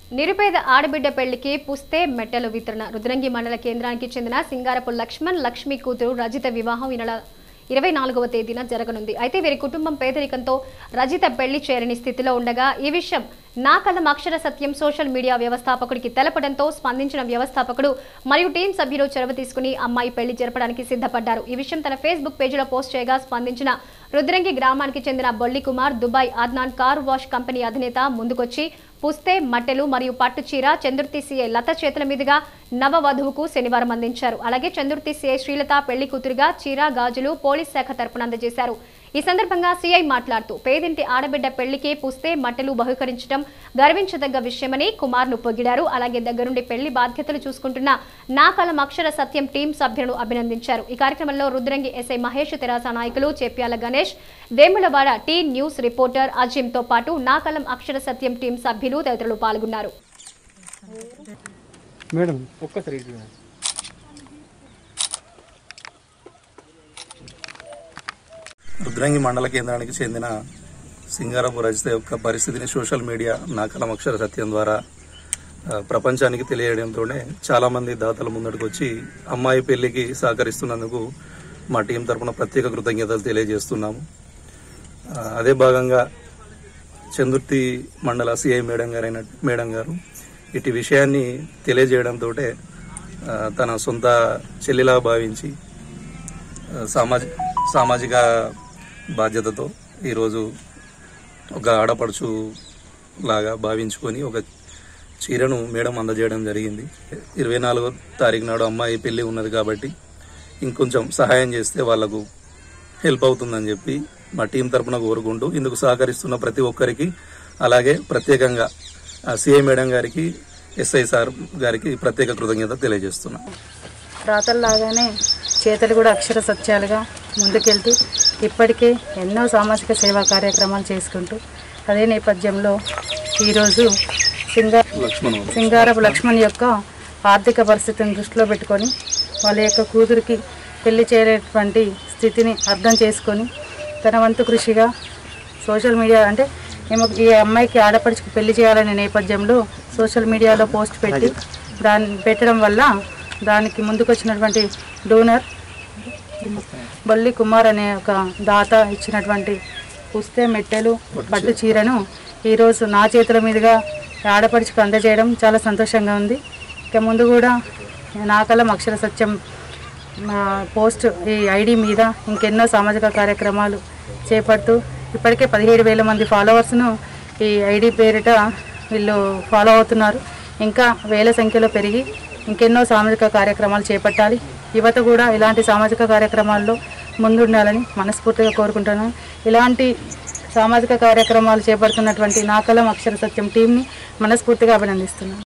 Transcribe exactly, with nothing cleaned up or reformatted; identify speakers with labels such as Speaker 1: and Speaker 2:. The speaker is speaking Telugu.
Speaker 1: నిరుపేద ఆడబిడ్డ పెళ్లికి పుస్తే మెట్టలు వితరణ రుద్రంగి మండల కేంద్రానికి చెందిన సింగారపు లక్ష్మణ్ లక్ష్మి కూతురు రజిత వివాహం ఈ నెల ఇరవై నాలుగవ తేదీన జరగనుంది. అయితే వీరి కుటుంబం పేదరికంతో రజిత పెళ్లి చేరని స్థితిలో ఉండగా ఈ విషయం నాకలం అక్షర సత్యం సోషల్ మీడియా వ్యవస్థాపకుడికి తెలపడంతో స్పందించిన వ్యవస్థాపకుడు మరియు టీం సభ్యులు చొరవ తీసుకుని అమ్మాయి పెళ్లి జరపడానికి సిద్ధపడ్డారు. ఈ విషయం తన ఫేస్బుక్ పేజీలో పోస్ట్ చేయగా స్పందించిన రుద్రంగి గ్రామానికి చెందిన Bolli Kumar Dubai Adnan car wash company అధినేత ముందుకొచ్చి పుస్తే మట్టెలు మరియు పట్టు చీర చందుర్తి సీఐ లత చేతుల మీదుగా నవవధువుకు శనివారం అందించారు. అలాగే చందుర్తి సీఐ శ్రీలత పెళ్లి కూతురుగా చీర గాజులు పోలీస్ శాఖ తరపున అందజేశారు. ఈ సందర్భంగా సీఐ మాట్లాడుతూ పేదింటి ఆడబిడ్డ పెళ్లికి పుస్తే మట్టెలు బహుకరించడం గర్వించదగ్గ విషయమని కుమార్ను పొగిడారు. అలాగే దగ్గరుండి పెళ్లి బాధ్యతలు చూసుకుంటున్న నాకలం అక్షర సత్యం టీం సభ్యులను అభినందించారు. ఈ కార్యక్రమంలో రుద్రంగి ఎస్ఐ మహేష్ తెరాస నాయకులు Chepyala Ganesh, Vemulawada T news reporter అజిమ్తో పాటు నాకలం అక్షర సత్యం టీం సభ్యులు తదితరులు పాల్గొన్నారు.
Speaker 2: రుద్రంగి మండల కేంద్రానికి చెందిన సింగారపు రజిత యొక్క పరిస్థితిని సోషల్ మీడియా నాకలం అక్షర సత్యం ద్వారా ప్రపంచానికి తెలియడంతోనే చాలా మంది దాతలు ముందడుకు వచ్చి అమ్మాయి పెళ్లికి సహకరిస్తున్నందుకు మా టీం తరఫున ప్రత్యేక కృతజ్ఞతలు తెలియజేస్తున్నాము. అదే భాగంగా చందుర్తి మండల సిఐ మేడం గారైన మేడం గారు ఇటు విషయాన్ని తెలియజేయడంతో తన సొంత చెల్లిలా భావించి సామాజిక సామాజిక బాధ్యతతో ఈరోజు ఒక ఆడపడుచు లాగా భావించుకొని ఒక చీరను మేడం అందజేయడం జరిగింది. ఇరవై నాలుగో తారీఖు నాడు అమ్మాయి పెళ్లి ఉన్నది కాబట్టి ఇంకొంచెం సహాయం చేస్తే వాళ్లకు హెల్ప్ అవుతుందని చెప్పి మా టీం తరఫున కోరుకుంటూ ఇందుకు సహకరిస్తున్న ప్రతి ఒక్కరికి, అలాగే ప్రత్యేకంగా సిఐ మేడం గారికి, ఎస్ఐ సార్ గారికి ప్రత్యేక కృతజ్ఞత తెలియజేస్తున్నా.
Speaker 3: రాతల్లాగానే చేతలు కూడా అక్షర సత్యాలుగా ముందుకెళ్తూ ఇప్పటికే ఎన్నో సామాజిక సేవా కార్యక్రమాలు చేసుకుంటూ అదే నేపథ్యంలో ఈరోజు సింగా సింగారపు లక్ష్మణ్ యొక్క ఆర్థిక పరిస్థితిని దృష్టిలో పెట్టుకొని వాళ్ళ యొక్క కూతురికి పెళ్లి చేరేటువంటి స్థితిని అర్థం చేసుకొని తన వంతు కృషిగా సోషల్ మీడియా అంటే మేము ఈ అమ్మాయికి ఆడపడుచుకు పెళ్లి చేయాలనే నేపథ్యంలో సోషల్ మీడియాలో పోస్ట్ పెట్టి దాన్ని పెట్టడం వల్ల దానికి ముందుకొచ్చినటువంటి డోనర్ బొల్లి కుమార్ అనే ఒక దాత ఇచ్చినటువంటి పుస్తే మెట్టెలు పట్టు చీరను ఈరోజు నా చేతుల మీదుగా ఆడపడుచుకు అందజేయడం చాలా సంతోషంగా ఉంది. ఇక ముందు కూడా నాకలం అక్షర సత్యం పోస్ట్ ఈ ఐడి మీద ఇంకెన్నో సామాజిక కార్యక్రమాలు చేపడుతూ ఇప్పటికే పదిహేడు వేల మంది ఫాలోవర్స్ను ఈ ఐడి పేరిట వీళ్ళు ఫాలో అవుతున్నారు. ఇంకా వేల సంఖ్యలో పెరిగి ఇంకెన్నో సామాజిక కార్యక్రమాలు చేపట్టాలి. యువత కూడా ఇలాంటి సామాజిక కార్యక్రమాల్లో ముందుండాలని మనస్ఫూర్తిగా కోరుకుంటున్నాను. ఇలాంటి సామాజిక కార్యక్రమాలు చేపడుతున్నటువంటి నాకలం అక్షర సత్యం టీంని మనస్ఫూర్తిగా అభినందిస్తున్నాను.